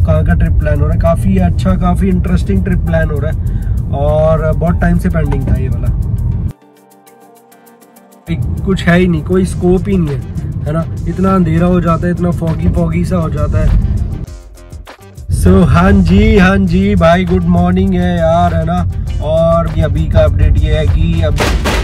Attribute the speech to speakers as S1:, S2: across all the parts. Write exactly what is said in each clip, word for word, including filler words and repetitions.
S1: कहाँ का trip plan हो रहा है। काफ़ी अच्छा, काफ़ी इंटरेस्टिंग ट्रिप प्लान हो रहा है और बहुत टाइम से पेंडिंग था ये वाला। कुछ है ही नहीं, कोई स्कोप ही नहीं है, है ना। इतना अंधेरा हो जाता है, इतना फॉगी फॉगी सा हो जाता है। सो so, हाँ जी हाँ जी भाई, गुड मॉर्निंग है यार, है ना। और अभी का अपडेट ये है कि अब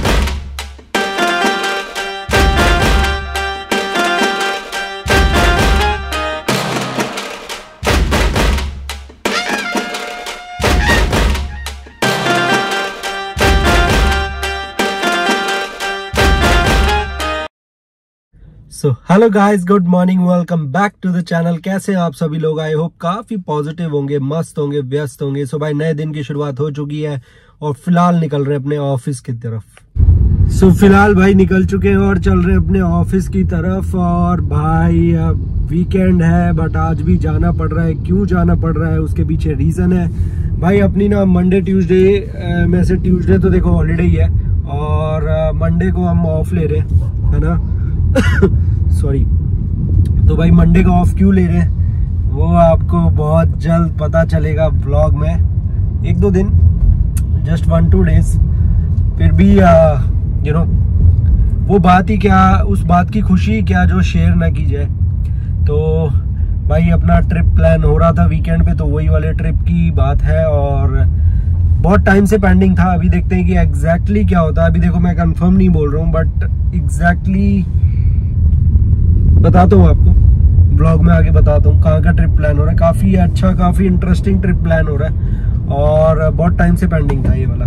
S1: so hello guys, good morning, welcome back to the channel. कैसे हैं आप सभी लोग? आई होप काफी पॉजिटिव होंगे, मस्त होंगे, व्यस्त होंगे। सो भाई नए दिन की शुरुआत हो चुकी है और फिलहाल निकल रहे हैं अपने ऑफिस की तरफ। सो फिलहाल भाई निकल चुके हैं और चल रहे हैं अपने ऑफिस की तरफ। और भाई अब वीकेंड है बट आज भी जाना पड़ रहा है। क्यों जाना पड़ रहा है उसके पीछे रीजन है भाई। अपनी ना मंडे ट्यूसडे में से ट्यूसडे तो देखो हॉलीडे ही है और मंडे को हम ऑफ ले रहे हैं, है ना। सॉरी। तो भाई मंडे का ऑफ क्यों ले रहे हैं वो आपको बहुत जल्द पता चलेगा व्लॉग में। एक दो दिन, जस्ट वन टू डेज, फिर भी यू नो वो बात ही क्या, उस बात की खुशी क्या जो शेयर ना की जाए। तो भाई अपना ट्रिप प्लान हो रहा था वीकेंड पे, तो वही वाले ट्रिप की बात है और बहुत टाइम से पेंडिंग था। अभी देखते हैं कि एग्जैक्टली क्या होता है। अभी देखो मैं कंफर्म नहीं बोल रहा हूँ बट एग्जैक्टली बताता हूँ आपको, ब्लॉग में आगे बताता हूँ कहाँ का ट्रिप प्लान हो रहा है। काफ़ी अच्छा, काफ़ी इंटरेस्टिंग ट्रिप प्लान हो रहा है और बहुत टाइम से पेंडिंग था ये वाला।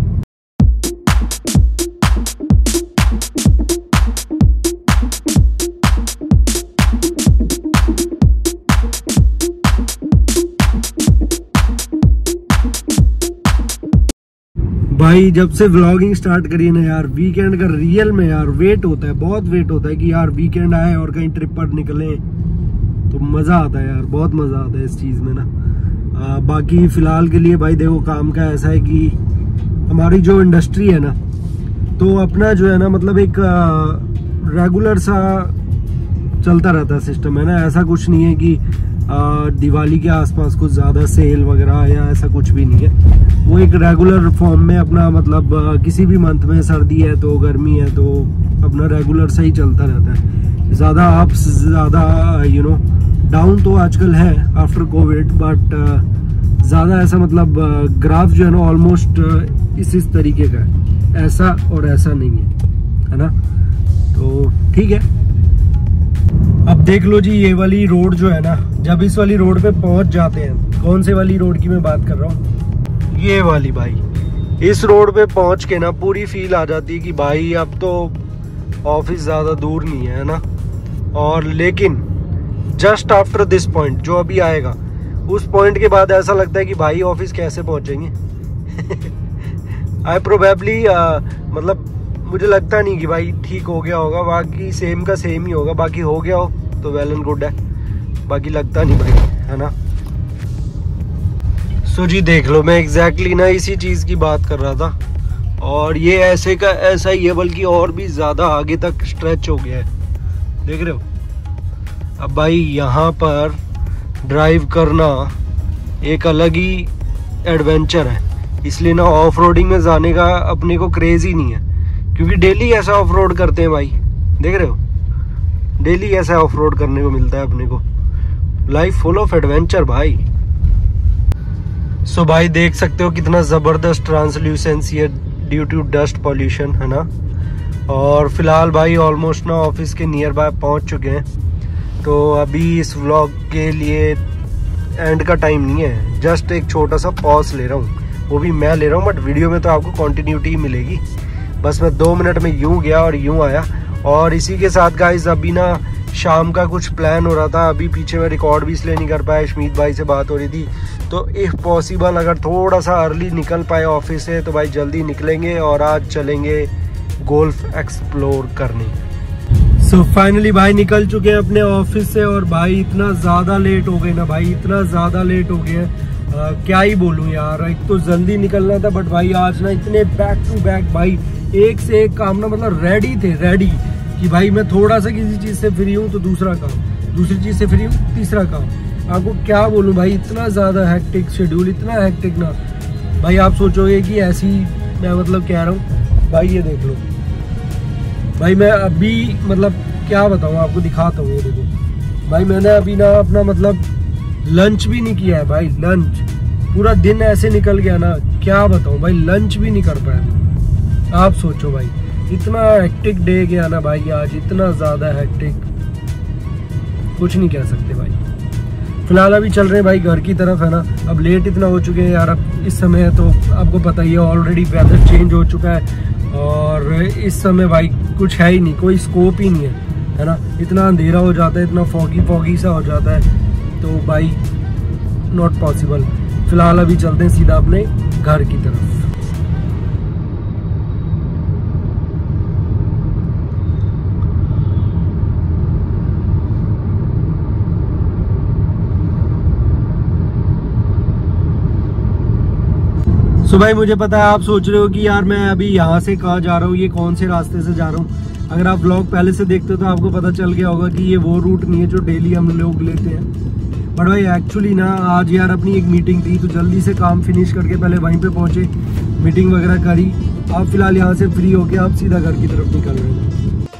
S1: भाई जब से व्लॉगिंग स्टार्ट करी ना यार, वीकेंड का रियल में यार वेट होता है, बहुत वेट होता है कि यार वीकेंड आए और कहीं ट्रिप पर निकले तो मज़ा आता है यार, बहुत मज़ा आता है इस चीज़ में ना। आ, बाकी फ़िलहाल के लिए भाई देखो काम का ऐसा है कि हमारी जो इंडस्ट्री है ना, तो अपना जो है ना मतलब एक रेगुलर सा चलता रहता है सिस्टम, है ना। ऐसा कुछ नहीं है कि आ, दिवाली के आसपास कुछ ज़्यादा सेल वगैरह या ऐसा कुछ भी नहीं है। वो एक रेगुलर फॉर्म में अपना मतलब आ, किसी भी मंथ में सर्दी है तो गर्मी है तो अपना रेगुलर सही चलता रहता है। ज़्यादा अप्स, ज़्यादा यू नो डाउन तो आजकल है आफ्टर कोविड, बट ज़्यादा ऐसा मतलब ग्राफ जो है ना ऑलमोस्ट इस इस तरीके का है, ऐसा और ऐसा नहीं है, है ना। तो ठीक है, अब देख लो जी ये वाली रोड जो है ना, जब इस वाली रोड पे पहुंच जाते हैं, कौन से वाली रोड की मैं बात कर रहा हूँ, ये वाली भाई, इस रोड पे पहुंच के ना पूरी फील आ जाती है कि भाई अब तो ऑफिस ज़्यादा दूर नहीं है, है ना। और लेकिन जस्ट आफ्टर दिस पॉइंट जो अभी आएगा, उस पॉइंट के बाद ऐसा लगता है कि भाई ऑफिस कैसे पहुंचेंगे। आई प्रोबेबली मतलब मुझे लगता नहीं कि भाई ठीक हो गया होगा, बाकी सेम का सेम ही होगा। बाकी हो गया हो तो वेल एंड गुड है, बाकी लगता नहीं भाई, है ना। सो जी देख लो, मैं एग्जैक्टली ना इसी चीज़ की बात कर रहा था और ये ऐसे का ऐसा ही है, बल्कि और भी ज़्यादा आगे तक स्ट्रेच हो गया है, देख रहे हो। अब भाई यहाँ पर ड्राइव करना एक अलग ही एडवेंचर है, इसलिए ना ऑफ रोडिंग में जाने का अपने को क्रेज़ ही नहीं है, क्योंकि डेली ऐसा ऑफ रोड करते हैं भाई, देख रहे हो। डेली ऐसा ऑफ रोड करने को मिलता है अपने को, लाइफ फुल ऑफ एडवेंचर भाई। सो so भाई देख सकते हो कितना ज़बरदस्त ट्रांसल्यूसेंसी है ड्यू टू डस्ट पॉल्यूशन, है ना। और फिलहाल भाई ऑलमोस्ट ना ऑफिस के नियर बाय पहुंच चुके हैं, तो अभी इस व्लॉग के लिए एंड का टाइम नहीं है, जस्ट एक छोटा सा पॉज ले रहा हूँ, वो भी मैं ले रहा हूँ, बट वीडियो में तो आपको कंटिन्यूटी ही मिलेगी। बस मैं दो मिनट में यूं गया और यूं आया। और इसी के साथ गाइस अभी ना शाम का कुछ प्लान हो रहा था, अभी पीछे मैं रिकॉर्ड भी इसलिए नहीं कर पाया, शमीत भाई से बात हो रही थी, तो इफ़ पॉसिबल अगर थोड़ा सा अर्ली निकल पाए ऑफिस से तो भाई जल्दी निकलेंगे और आज चलेंगे गोल्फ एक्सप्लोर करने। सो so, फाइनली भाई निकल चुके हैं अपने ऑफिस से और भाई इतना ज़्यादा लेट हो गए ना भाई, इतना ज़्यादा लेट हो गए, क्या ही बोलूँ यार। एक तो जल्दी निकलना था बट भाई आज ना इतने बैक टू बैक भाई, एक से एक काम ना मतलब रेडी थे, रेडी कि भाई मैं थोड़ा सा किसी चीज़ से फ्री हूँ तो दूसरा काम, दूसरी चीज़ से फ्री हूँ तीसरा काम, आपको क्या बोलूं भाई, इतना ज़्यादा हेक्टिक शेड्यूल, इतना हेक्टिक ना भाई, आप सोचोगे कि ऐसी मैं मतलब कह रहा हूँ भाई। ये देख लो भाई, मैं अभी मतलब क्या बताऊँ आपको, दिखाता हूँ। ये देखो भाई, मैंने अभी ना अपना मतलब लंच भी नहीं किया है भाई। लंच पूरा दिन ऐसे निकल गया ना, क्या बताऊँ भाई, लंच भी नहीं कर पाया। आप सोचो भाई, इतना हेक्टिक डे गया ना भाई आज, इतना ज़्यादा हेक्टिक, कुछ नहीं कह सकते भाई। फिलहाल अभी चल रहे हैं भाई घर की तरफ, है ना। अब लेट इतना हो चुके हैं यार, अब इस समय तो आपको पता ही है, ऑलरेडी वेदर चेंज हो चुका है और इस समय भाई कुछ है ही नहीं, कोई स्कोप ही नहीं है, है ना। इतना अंधेरा हो जाता है, इतना फॉगी फॉगी सा हो जाता है, तो भाई नॉट पॉसिबल। फिलहाल अभी चलते हैं सीधा अपने घर की तरफ। तो भाई मुझे पता है आप सोच रहे हो कि यार मैं अभी यहाँ से कहाँ जा रहा हूँ, ये कौन से रास्ते से जा रहा हूँ। अगर आप व्लॉग पहले से देखते हो तो आपको पता चल गया होगा कि ये वो रूट नहीं है जो डेली हम लोग लेते हैं। बट भाई एक्चुअली ना आज यार अपनी एक मीटिंग थी, तो जल्दी से काम फिनिश करके पहले वहीं पे पहुंचे, मीटिंग वगैरह करी। आप फिलहाल यहाँ से फ्री होके आप सीधा घर की तरफ निकल रहे हैं।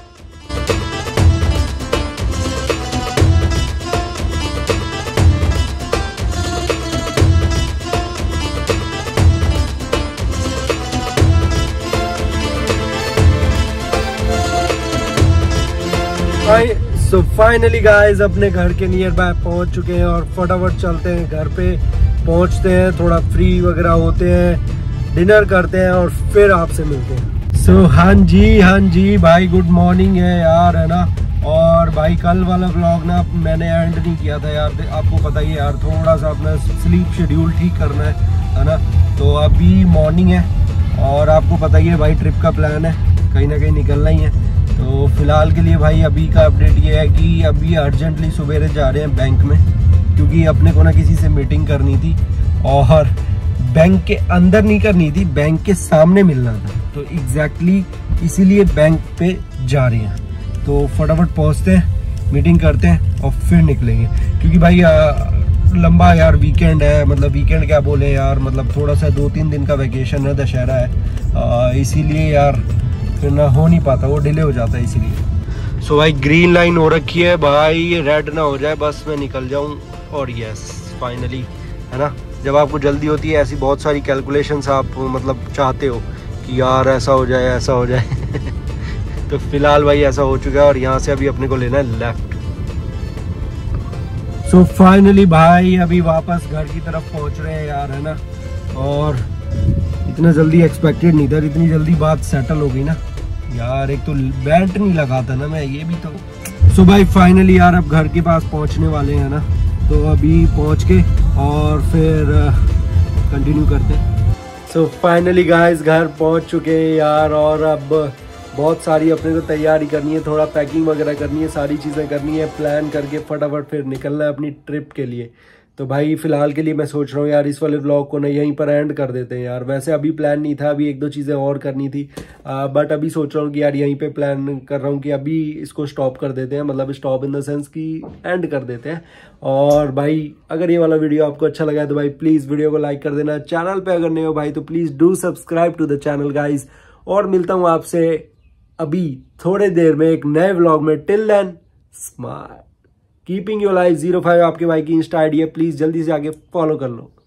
S1: सो फाइनली गाइस अपने घर के नियर बाय पहुंच चुके हैं और फटाफट चलते हैं घर पे। पहुंचते हैं, थोड़ा फ्री वगैरह होते हैं, डिनर करते हैं और फिर आपसे मिलते हैं। सो so, हाँ जी हाँ जी भाई, गुड मॉर्निंग है यार, है ना। और भाई कल वाला व्लॉग ना मैंने एंड नहीं किया था यार, आपको पता ही है यार, थोड़ा सा अपना स्लीप शेड्यूल ठीक करना है, है ना। तो अभी मॉर्निंग है और आपको पता ही है भाई, ट्रिप का प्लान है, कहीं ना कहीं निकलना ही है। तो फिलहाल के लिए भाई अभी का अपडेट ये है कि अभी अर्जेंटली सवेरे जा रहे हैं बैंक में, क्योंकि अपने को ना किसी से मीटिंग करनी थी और बैंक के अंदर नहीं करनी थी, बैंक के सामने मिलना था। तो एग्जैक्टली इसीलिए बैंक पे जा रहे हैं। तो फटाफट पहुंचते हैं, मीटिंग करते हैं और फिर निकलेंगे, क्योंकि भाई आ, लंबा यार वीकेंड है, मतलब वीकेंड क्या बोले यार, मतलब थोड़ा सा दो तीन दिन का वैकेशन है, दशहरा है, इसीलिए यार फिर ना हो नहीं पाता, वो डिले हो जाता है इसीलिए। सो so भाई ग्रीन लाइन हो रखी है भाई, रेड ना हो जाए बस मैं निकल जाऊं। और यस फाइनली, है ना, जब आपको जल्दी होती है ऐसी बहुत सारी कैलकुलेशंस आप मतलब चाहते हो कि यार ऐसा हो जाए ऐसा हो जाए तो फिलहाल भाई ऐसा हो चुका है और यहाँ से अभी अपने को लेना है लेफ्ट। सो so फाइनली भाई अभी वापस घर की तरफ पहुँच रहे हैं यार, है ना। और इतना जल्दी एक्सपेक्टेड नहीं था, इतनी जल्दी बात सेटल हो गई ना यार। एक तो बेल्ट नहीं लगा था ना मैं, ये भी तो। सो so भाई फाइनली यार अब घर के पास पहुंचने वाले हैं ना, तो अभी पहुंच के और फिर कंटिन्यू करते हैं। सो फाइनली गाइस घर पहुंच चुके हैं यार, और अब बहुत सारी अपने को तैयारी करनी है, थोड़ा पैकिंग वगैरह करनी है, सारी चीज़ें करनी है, प्लान करके फटाफट फिर निकलना है अपनी ट्रिप के लिए। तो भाई फिलहाल के लिए मैं सोच रहा हूँ यार इस वाले व्लॉग को ना यहीं पर एंड कर देते हैं यार। वैसे अभी प्लान नहीं था, अभी एक दो चीज़ें और करनी थी, आ, बट अभी सोच रहा हूँ कि यार यहीं पे प्लान कर रहा हूँ कि अभी इसको स्टॉप कर देते हैं, मतलब स्टॉप इन द सेंस कि एंड कर देते हैं। और भाई अगर ये वाला वीडियो आपको अच्छा लगा है तो भाई प्लीज़ वीडियो को लाइक कर देना, चैनल पर अगर नहीं हो भाई तो please do subscribe to the channel guys. और मिलता हूँ आपसे अभी थोड़े देर में एक नए व्लॉग में। Till then smile, keeping your life zero five आपके भाई की इंस्टा आईडी है, प्लीज जल्दी से आके फॉलो कर लो।